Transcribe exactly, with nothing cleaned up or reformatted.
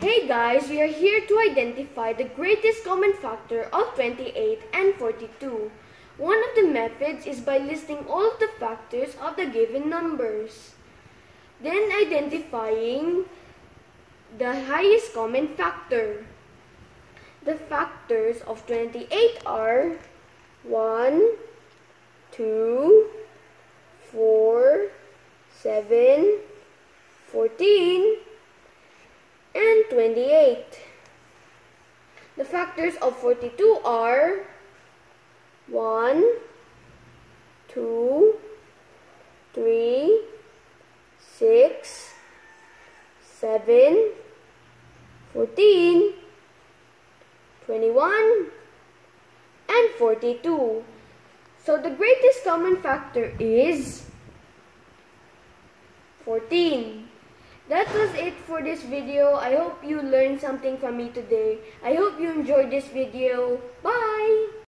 Hey guys, we are here to identify the greatest common factor of twenty-eight and forty-two. One of the methods is by listing all of the factors of the given numbers. Then identifying the highest common factor. The factors of twenty-eight are one, two, four, seven, fourteen, and twenty-eight. The factors of forty-two are one, two, three, six, seven, fourteen, twenty-one, and forty-two. So the greatest common factor is fourteen. That was it for this video. I hope you learned something from me today. I hope you enjoyed this video. Bye!